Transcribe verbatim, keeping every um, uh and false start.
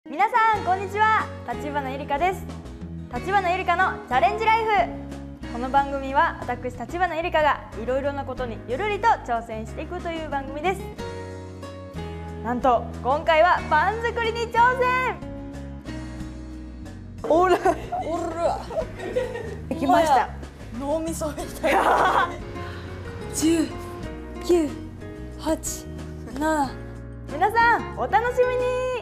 皆さんこんにちは、立花ゆりかです。立花ゆりかのチャレンジライフ。この番組は私立花ゆりかがいろいろなことにゆるりと挑戦していくという番組です。なんと今回はパン作りに挑戦。 おらおらできました。 脳みそみたいなじゅう、きゅう、はち、なな。 皆さんお楽しみに。